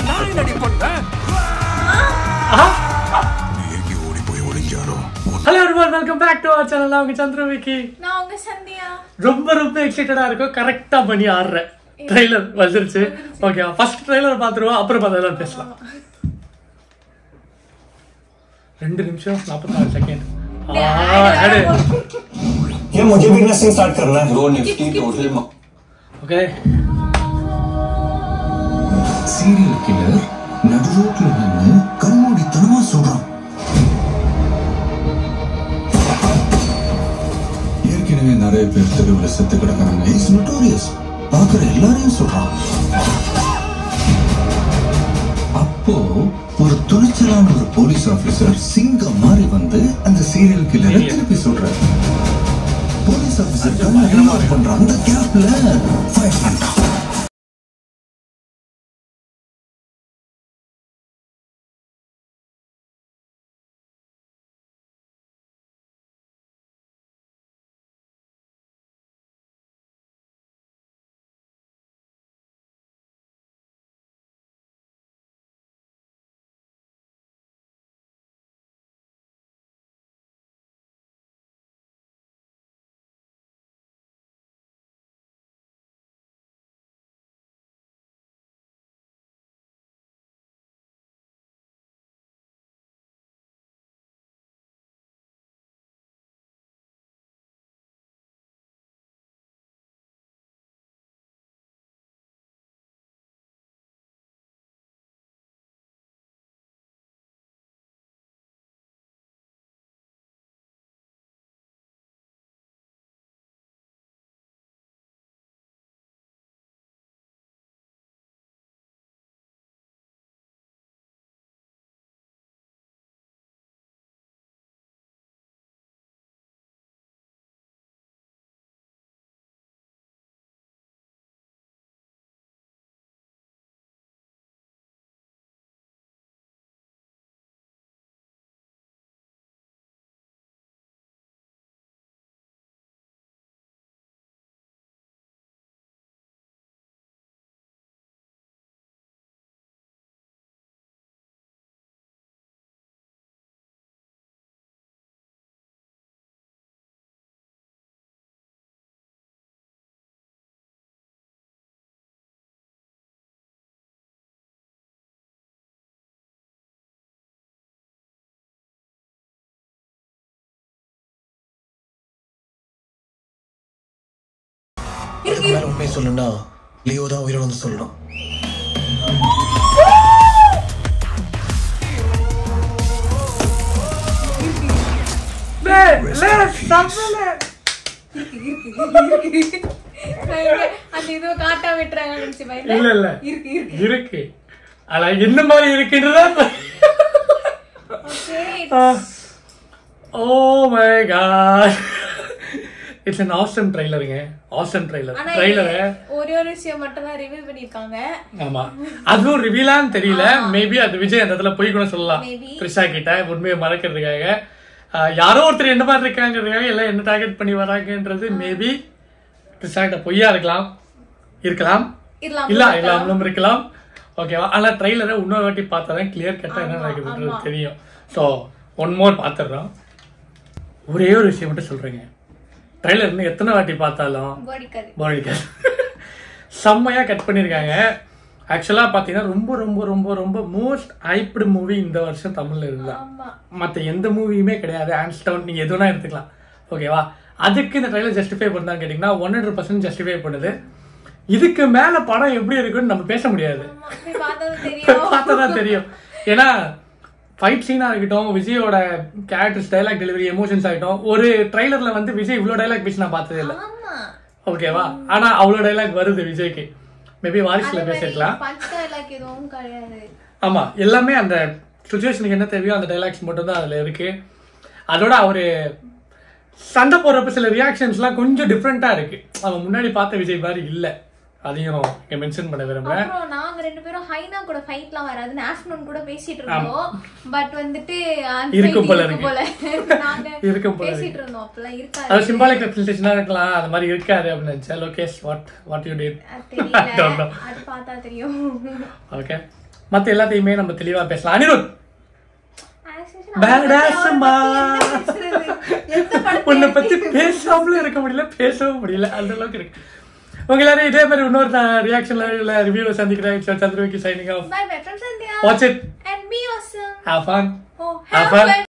நான் என்னடி பண்ணேன்? நீ எங்கே ஓடி போய் ஒளிஞ்சானோ? Hello everyone, welcome back to our channel. நான் உங்க சந்திர விக்கி. நான் உங்க சந்தியா. ரொம்ப எக்ஸைட்டடா இருக்கும். கரெக்டா பண்ணி ஆடுற ட்ரைலர் வந்துருச்சு. ஓகே, ஃபர்ஸ்ட் ட்ரைலர் பாத்துருவோம், அப்புறம் பார்த்தா பேசலாம். 2 நிமிஷம் 44 செகண்ட். ये मुझे भी नर्सिंग स्टार्ट करना है. 2 Nifty total. Okay. Serial killer நடு ரோட்ல நின்னு கண்மூடித்தனமா சொல்றான். ஏற்கனவே நிறைய பேர் தெருவுல செத்து கிடக்குறாங்க. Is notorious. பாக்குற எல்லாரையும் சொல்றான். அப்போ ஒரு துணிச்சலான ஒரு போலீஸ் ஆபீசர் சிங்கம் மாறி வந்து அந்த சீரியல் கில்லரை திருப்பி சொல்றாரு. போலீஸ் ஆபீசர் கண்ணை பண்ற அந்த கேப்ல ஃபைட் பண்றான். உண்மை சொல்லணும்னா லியோ தான் உயிரோட சொல்லணும். இருக்கு. ஆனா என்ன மாதிரி இருக்குன்றதா. Oh my god, it's an awesome trailerங்க. awesome trailer. ஒரே ஒரு விஷயம் மட்டும் தான் ரிவீல் பண்ணிருக்காங்க. ஆமா, அதுவும் ரிவீலான்னு தெரியல. மேபி அது விஜய் அந்த இடத்துல போய் கூட சொல்லலாம் த்ரிஷா கிட்ட உண்மையை மறைக்கிறதுக்காக. யாரோ ஒருத்தர் என்ன மாதிரி இருக்காங்கிறதுக்காக எல்லாம் என்ன டார்கெட் பண்ணி வராங்கன்றது மேபி த்ரிஷா கிட்ட பொய்யா இருக்கலாம் இல்லாமலும் இருக்கலாம். ஓகேவா? ஆனா ட்ரெய்லரை இன்னொரு வாட்டி பார்த்தாதான் கிளியர் கட்டா என்ன நடக்குதுன்றது தெரியும். ஸோ ஒன் மோர் பார்த்துடுறோம். ஒரே ஒரு விஷயம் மட்டும் சொல்றேங்க, ட்ரெய்லர் இன்னும் எத்தனை வாட்டி பார்த்தாலும் போர் செம்மையா கட் பண்ணிருக்காங்க. ஆக்சுவலா பாத்தீங்கன்னா ரொம்ப ரொம்ப ரொம்ப ரொம்ப மோஸ்ட் ஹைப்டு மூவி இந்த வருஷம் தமிழ்ல இருந்தா. மத்த எந்த மூவியுமே கிடையாது. ஹேண்ட்ஸ் டவுன், நீங்க எதுனா எடுத்துக்கலாம். ஓகேவா? அதுக்கு இந்த ட்ரெய்லர் ஜஸ்டிஃபை பண்ணா கேட்டீங்கன்னா 100% ஜஸ்டிஃபை பண்ணுது. இதுக்கு மேல படம் எப்படி இருக்குன்னு நம்ம பேச முடியாது, பார்த்தாதான் தெரியும். ஏன்னா ஃபைட் சீனா இருக்கட்டும், விஜயோட கேரக்டர்ஸ், டைலாக் டெலிவரி, எமோஷன்ஸ் ஆகட்டும், ஒரு ட்ரைலர்ல வந்து விஜய் இவ்வளவு டைலாக் பேசி நான் பார்த்ததே இல்லை. ஓகேவா? ஆனா அவ்வளவு டைலாக் வருது விஜய்க்கு. மேபி வாரிசுல பேசிருக்கலாம். ஆமா, எல்லாமே அந்த சிச்சுவேஷனுக்கு என்ன தேவையோ அந்த டைலாக்ஸ் மட்டும் தான் அதுல இருக்கு. அதோட அவரு சண்டை போறப்ப சில ரியாக்ஷன்ஸ்லாம் கொஞ்சம் டிஃப்ரெண்டா இருக்கு. அவன் முன்னாடி பார்த்த விஜய் மாதிரி இல்ல. அதையும் இங்க மென்ஷன் பண்ண விரும்புறேன். அப்புறம் நாங்க ரெண்டு பேரும் ஹைனா கூட ஃபைட்லாம் வராதுன்னு ஆஃப்டர்நூன் கூட பேசிட்டு இருந்தோம். பட் வந்துட்டு இருக்கும் போல நாங்க பேசிட்டு இருந்தோம். அப்பலாம் இருக்காது. அது சிம்பாலிக் ரெப்ரசன்டேஷனா இருக்கலாம். அது மாதிரி இருக்காது அப்படி நினைச்சேன். Lokesh what you did? அது பார்த்தா தெரியும். ஓகே, மற்ற எல்லாத்தையுமே நம்ம தெளிவா பேசலாம். அனிருத் உன்னை பத்தி பேசாமலும் இருக்க முடியல, பேசவும் முடியல, அந்த அளவுக்கு இருக்கு. உங்க எல்லாரும் இதே மாதிரி இன்னொரு ரியாக்ஷன்ல ரிவ்யூல சந்திக்கிறேன். Chandramukhi signing off. Bye bye from Sandhya. Watch it And me awesome. Have fun. Oh, have fun.